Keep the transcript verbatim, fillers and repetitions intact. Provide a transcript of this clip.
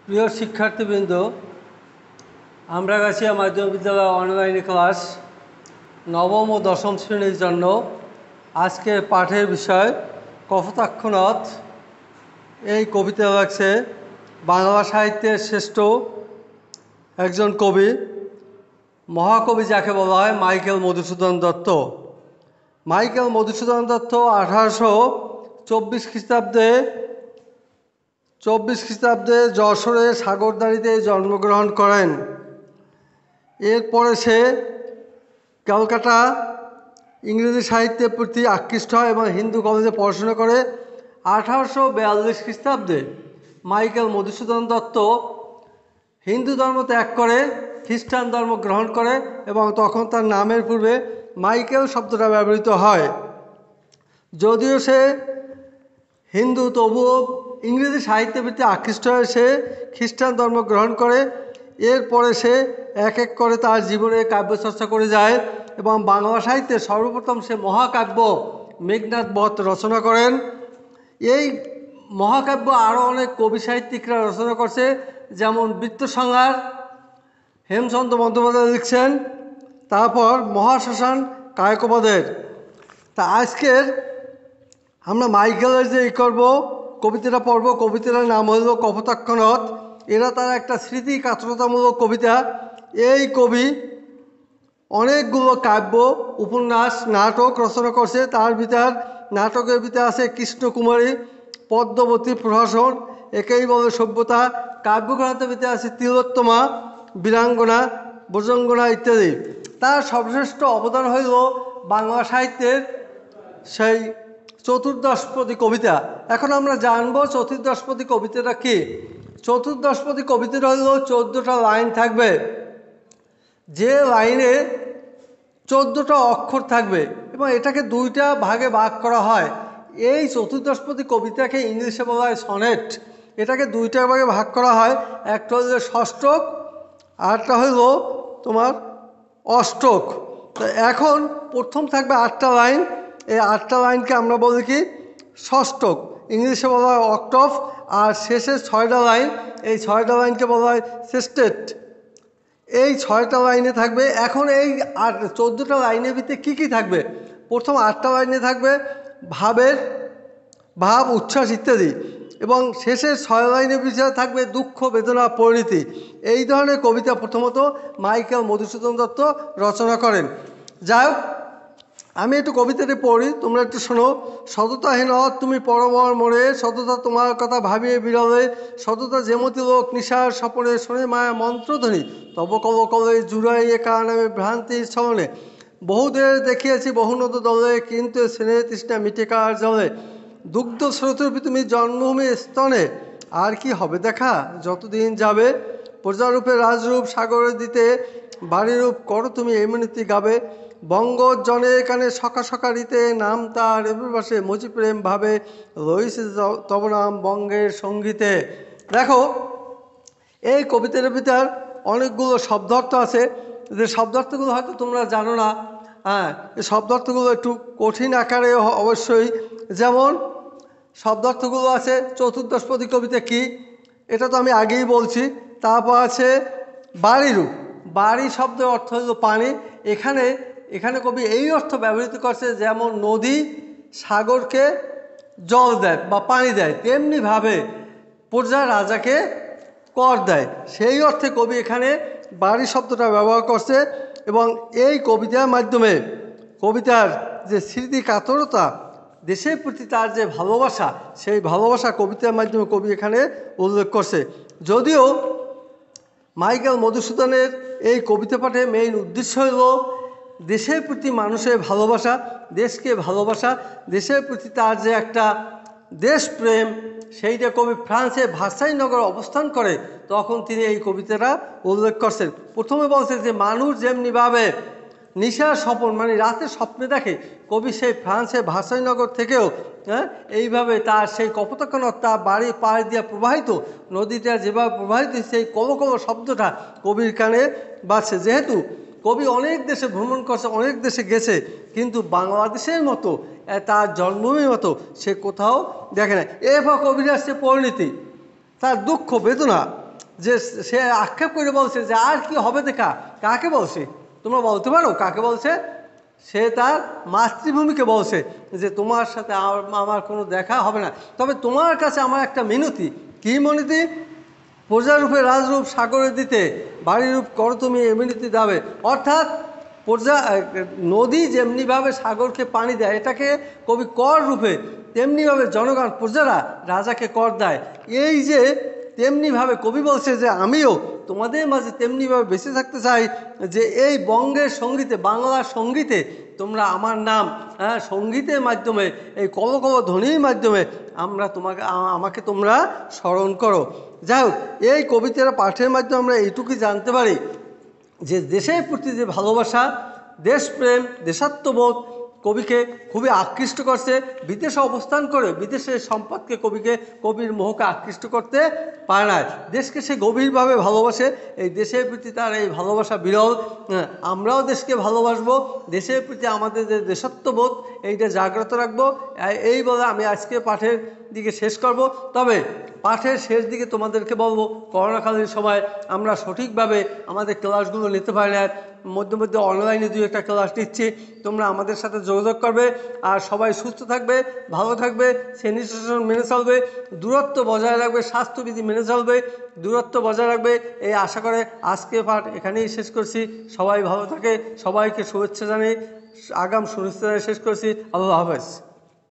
প্রিয় শিক্ষার্থীবৃন্দ, আমরা গাছিয়া মাধ্যমিক বিদ্যালয় অনলাইন ক্লাস নবম ও দশম শ্রেণীর জন্য আজকের পাঠের বিষয় কপোতাক্ষ নদ। এই কবিতা লাগছে বাংলা সাহিত্যের শ্রেষ্ঠ একজন কবি, মহাকবি যাকে বলা হয় মাইকেল মধুসূদন দত্ত। মাইকেল মধুসূদন দত্ত আঠারোশো চব্বিশ খ্রিস্টাব্দে চব্বিশ খ্রিস্টাব্দে যশোরের সাগরদাঁড়িতে জন্মগ্রহণ করেন। এরপরে সে ক্যালকাটা ইংরেজি সাহিত্যের প্রতি আকৃষ্ট হয় এবং হিন্দু কলেজে পড়াশোনা করে। আঠারোশো বিয়াল্লিশ খ্রিস্টাব্দে মাইকেল মধুসূদন দত্ত হিন্দু ধর্ম ত্যাগ করে খ্রিস্টান ধর্ম গ্রহণ করে এবং তখন তার নামের পূর্বে মাইকেল শব্দটা ব্যবহৃত হয়। যদিও সে হিন্দু, তবুও ইংরেজি সাহিত্যের প্রতি আকৃষ্ট হয়ে সে খ্রিস্টান ধর্ম গ্রহণ করে। এরপরে সে এক এক করে তার জীবনে কাব্যচর্চা করে যায় এবং বাংলা সাহিত্যে সর্বপ্রথম সে মহাকাব্য মেঘনাদ বধ রচনা করেন। এই মহাকাব্য আরও অনেক কবি সাহিত্যিকরা রচনা করছে, যেমন বৃত্তসংহার হেমচন্দ্র বন্দ্যোপাধ্যায় লিখছেন, তারপর মহাশ্মশান কায়কোবাদের। তা আজকের আমরা মাইকেলের যে ই করবো কবিতাটা পড়ব, কবিতাটার নাম হলো কপোতাক্ষ নদ। এরা তার একটা স্মৃতি কাতরতামূলক কবিতা। এই কবি অনেকগুলো কাব্য, উপন্যাস, নাটক রচনা করছে। তার ভিতর নাটকের ভিতরে আছে কৃষ্ণকুমারী, পদ্মবতী প্রহসন, একেই বলে সভ্যতা। কাব্যগ্রন্থের ভিতরে আছে তিলোত্তমা, বীরাঙ্গনা, ভুজঙ্গনা ইত্যাদি। তার সর্বশ্রেষ্ঠ অবদান হইল বাংলা সাহিত্যের সেই চতুর্দশপদী কবিতা। এখন আমরা জানবো চতুর্দশপদী কবিতাটা কি। চতুর্দশপদী কবিতাটা হইল চোদ্দোটা লাইন থাকবে, যে লাইনে চোদ্দোটা অক্ষর থাকবে এবং এটাকে দুইটা ভাগে ভাগ করা হয়। এই চতুর্দশপদী কবিতাকে ইংলিশে বলা হয় সনেট। এটাকে দুইটা ভাগে ভাগ করা হয়, একটা হইল ষষ্ঠক আরটা হইল তোমার অষ্টক। তো এখন প্রথম থাকবে আটটা লাইন। এই আটটা লাইনকে আমরা বলি কি ষষ্ঠক, ইংলিশে বলা হয় অক্টভ। আর শেষের ছয়টা লাইন, এই ছয়টা লাইনকে বলা হয় সেস্টেট। এই ছয়টা লাইনে থাকবে। এখন এই আট চোদ্দোটা লাইনের ভিতরে কী কী থাকবে? প্রথম আটটা লাইনে থাকবে ভাবের ভাব, উচ্ছ্বাস ইত্যাদি, এবং শেষের ছয় লাইনের বিষয়ে থাকবে দুঃখ, বেদনা, পরিণতি। এই ধরনের কবিতা প্রথমত মাইকেল মধুসূদন দত্ত রচনা করেন। যাই হোক, আমি একটু কবিতাটি পড়ি, তোমরা একটু শোনো। সততাহীন তুমি পরমর মোড়ে, সততা তোমার কথা ভাবিয়ে বিরলে, সততা যেমতি লোক নিশার স্বপনে, শোনে মায়া মন্ত্রধ্বনি, তব কল কলে জুড়াইয়ে কার নামে ভ্রান্তির ছলনে, বহুদের দেখিয়েছি বহুনত দলে, কিন্তু স্নেহ তৃষ্ণা মিটে কার জলে, দুগ্ধ স্রোতরূপী তুমি জন্মভূমি স্তনে, আর কি হবে দেখা যতদিন যাবে, প্রজারূপে রাজরূপ সাগরে দিতে, বাড়িরূপ করো তুমি এমনিতি গাবে, বঙ্গজনে কানে সকা সকা রীতে, নাম তার এবাসে মজি প্রেম ভাবে, রয়েছে তব নাম বঙ্গের সঙ্গীতে। দেখো, এই কবিতার ভিতর অনেকগুলো শব্দার্থ আছে, যে শব্দার্থগুলো হয়তো তোমরা জানো না। হ্যাঁ, এই শব্দার্থগুলো একটু কঠিন আকারে অবশ্যই। যেমন শব্দার্থগুলো আছে চতুর্দশপদী কবিতা কি, এটা তো আমি আগেই বলছি। তারপর আছে বাড়িরূপ, বাড়ি শব্দের অর্থ হলো পানি। এখানে এখানে কবি এই অর্থ ব্যবহৃত করছে, যেমন নদী সাগরকে জল দেয় বা পানি দেয়, তেমনিভাবে প্রজা রাজাকে কর দেয়। সেই অর্থে কবি এখানে বাড়ি শব্দটা ব্যবহার করছে। এবং এই কবিতার মাধ্যমে কবিতার যে স্মৃতি কাতরতা, দেশের প্রতি তার যে ভালোবাসা, সেই ভালোবাসা কবিতার মাধ্যমে কবি এখানে উল্লেখ করছে। যদিও মাইকেল মধুসূদনের এই কবিতা পাঠে মেইন উদ্দেশ্য হইল দেশের প্রতি মানুষের ভালোবাসা, দেশকে ভালোবাসা, দেশের প্রতি তার যে একটা দেশপ্রেম, সেইটা কবি ফ্রান্সে ভার্সাই নগরে অবস্থান করে তখন তিনি এই কবিতাটা উল্লেখ করছেন। প্রথমে বলছে যে মানুষ যেমনিভাবে নিশার স্বপন মানে রাতে স্বপ্নে দেখে, কবি সেই ফ্রান্সের ভার্সাই নগর থেকেও হ্যাঁ এইভাবে তার সেই কপোতাক্ষ নদ তার বাড়ির পাড় দিয়ে প্রবাহিত, নদীটা যেভাবে প্রবাহিত সেই কল কল শব্দটা কবির কানে বাজছে। যেহেতু কবি অনেক দেশে ভ্রমণ করছে, অনেক দেশে গেছে, কিন্তু বাংলাদেশের মতো তার জন্মভূমির মতো সে কোথাও দেখে না। এরপর কবির আসছে পরিণতি, তার দুঃখ বেদনা। যে সে আক্ষেপ করে বলছে যে আর কি হবে দেখা, কাকে বলছে তোমরা বলতে পারো কাকে বলছে? সে তার মাতৃভূমিকে বলছে যে তোমার সাথে আমার কোনো দেখা হবে না, তবে তোমার কাছে আমার একটা মিনতি। কি মিনতি? প্রজারূপে রাজরূপ সাগরে দিতে বাড়িরূপ করো তুমি এ মিনতি দাবে। অর্থাৎ প্রজা নদী যেমনিভাবে সাগরকে পানি দেয়, এটাকে কবি কর রূপে, তেমনিভাবে জনগণ প্রজারা রাজাকে কর দেয়। এই যে তেমনিভাবে কবি বলছে যে আমিও তোমাদের মাঝে তেমনিভাবে বেঁচে থাকতে চাই, যে এই বঙ্গের সঙ্গীতে, বাংলার সঙ্গীতে তোমরা আমার নাম, হ্যাঁ, সঙ্গীতের মাধ্যমে, এই কলকল ধ্বনির মাধ্যমে আমরা তোমাকে আমাকে তোমরা স্মরণ করো। যাই হোক, এই কবিতার পাঠের মাধ্যমে আমরা এইটুকুই জানতে পারি যে দেশের প্রতি যে ভালোবাসা, দেশপ্রেম, দেশাত্মবোধ কবিকে খুবই আকৃষ্ট করছে। বিদেশে অবস্থান করে বিদেশের সম্পদকে কবিকে কবির মোহকে আকৃষ্ট করতে পারে না। দেশকে সে গভীরভাবে ভালোবাসে, এই দেশের প্রতি তার এই ভালোবাসা বিরল। আমরাও দেশকে ভালোবাসবো, দেশের প্রতি আমাদের যে দেশাত্মবোধ এইটা জাগ্রত রাখবো। এই বলে আমি আজকে পাঠের দিকে শেষ করব। তবে পাঠের শেষ দিকে তোমাদেরকে বলবো, করোনাকালীন সময় আমরা সঠিকভাবে আমাদের ক্লাসগুলো নিতে পারি না, মধ্যে মধ্যে অনলাইনে দুই একটা ক্লাস নিচ্ছি, তোমরা আমাদের সাথে যোগাযোগ করবে। আর সবাই সুস্থ থাকবে, ভালো থাকবে, স্যানিটেশন মেনে চলবে, দূরত্ব বজায় রাখবে, স্বাস্থ্যবিধি মেনে চলবে, দূরত্ব বজায় রাখবে, এই আশা করে আজকে পাঠ এখানেই শেষ করছি। সবাই ভালো থাকে, সবাইকে শুভেচ্ছা জানিয়ে আগাম শুভেচ্ছা শেষ করছি। আল্লাহ হাফেজ।